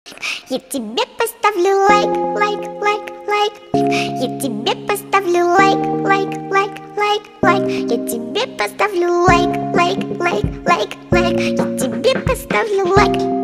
Я тебе поставлю лайк, лайк, лайк, лайк. Я тебе поставлю лайк, лайк, лайк, лайк, лайк. Я тебе поставлю лайк, лайк, лайк, лайк, лайк. Я тебе поставлю лайк.